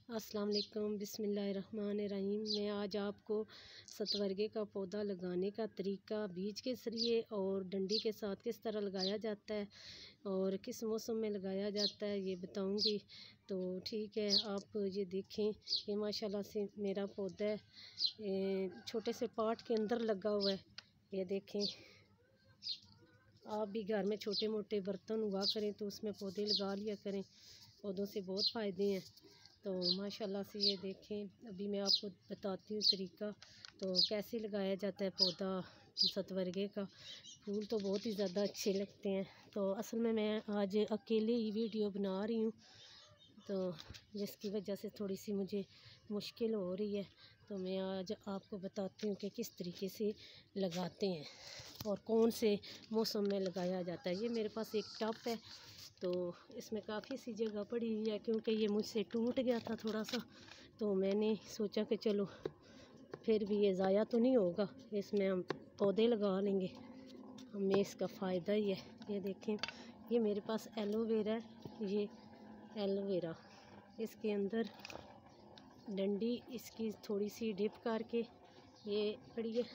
अस्सलाम वालेकुम, बिस्मिल्लाहिर्रहमानिर्रहीम। मैं आज आपको सतवर्गे का पौधा लगाने का तरीका, बीज के ज़रिए और डंडी के साथ किस तरह लगाया जाता है और किस मौसम में लगाया जाता है ये बताऊंगी। तो ठीक है, आप ये देखें कि माशाल्लाह से मेरा पौधा छोटे से पॉट के अंदर लगा हुआ है। ये देखें, आप भी घर में छोटे मोटे बर्तन हुआ करें तो उसमें पौधे लगा लिया करें, पौधों से बहुत फ़ायदे हैं। तो माशाल्लाह से ये देखें, अभी मैं आपको बताती हूँ तरीका तो कैसे लगाया जाता है पौधा सतवर्गे का। फूल तो बहुत ही ज़्यादा अच्छे लगते हैं। तो असल में मैं आज अकेले ही वीडियो बना रही हूँ, तो जिसकी वजह से थोड़ी सी मुझे मुश्किल हो रही है। तो मैं आज आपको बताती हूँ कि किस तरीके से लगाते हैं और कौन से मौसम में लगाया जाता है। ये मेरे पास एक टब है, तो इसमें काफ़ी सी जगह पड़ी हुई है क्योंकि ये मुझसे टूट गया था थोड़ा सा। तो मैंने सोचा कि चलो फिर भी ये ज़ाया तो नहीं होगा, इसमें हम पौधे लगा लेंगे, हमें इसका फ़ायदा ही है। ये देखें, ये मेरे पास एलोवेरा है। ये एलोवेरा, इसके अंदर डंडी इसकी थोड़ी सी डिप करके ये पड़ी है,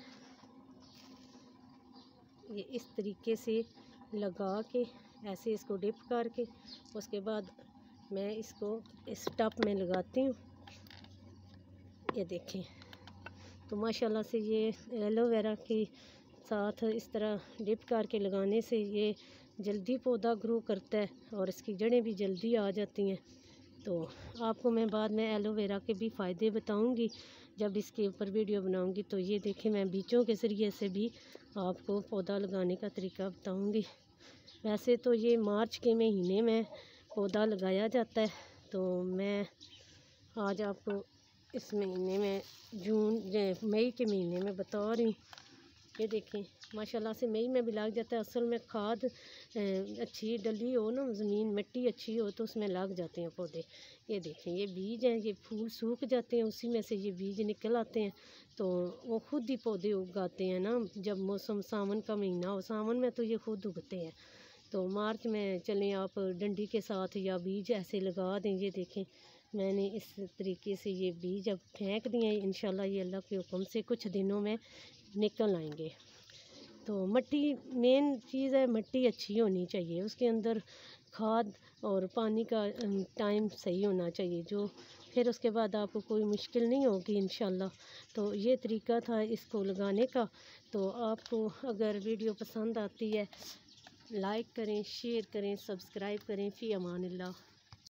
ये इस तरीके से लगा के ऐसे इसको डिप करके उसके बाद मैं इसको इस टब में लगाती हूँ। ये देखें, तो माशाल्लाह से ये एलोवेरा के साथ इस तरह डिप करके लगाने से ये जल्दी पौधा ग्रो करता है और इसकी जड़ें भी जल्दी आ जाती हैं। तो आपको मैं बाद में एलोवेरा के भी फ़ायदे बताऊंगी जब इसके ऊपर वीडियो बनाऊंगी। तो ये देखें, मैं बीजों के ज़रिए से भी आपको पौधा लगाने का तरीका बताऊंगी। वैसे तो ये मार्च के महीने में पौधा लगाया जाता है, तो मैं आज आपको इस महीने में मई के महीने में बता रही हूँ। ये देखें, माशाल्लाह से मई में भी लग जाता है। असल में खाद अच्छी डली हो ना, ज़मीन मिट्टी अच्छी हो तो उसमें लग जाते हैं पौधे। ये देखें, ये बीज हैं, ये फूल सूख जाते हैं, उसी में से ये बीज निकल आते हैं। तो वो खुद ही पौधे उगाते हैं ना, जब मौसम सावन का महीना हो, सावन में तो ये खुद उगते हैं। तो मार्च में चलें आप डंडी के साथ या बीज ऐसे लगा दें। ये देखें, मैंने इस तरीके से ये बीज अब फेंक दिए हैं। इंशाल्लाह ये अल्लाह के हुक्म से कुछ दिनों में निकल आएंगे। तो मिट्टी मेन चीज़ है, मिट्टी अच्छी होनी चाहिए, उसके अंदर खाद और पानी का टाइम सही होना चाहिए, जो फिर उसके बाद आपको कोई मुश्किल नहीं होगी इंशाल्लाह। तो ये तरीका था इसको लगाने का। तो आपको अगर वीडियो पसंद आती है लाइक करें, शेयर करें, सब्सक्राइब करें। फ़ी अमानिल्लाह।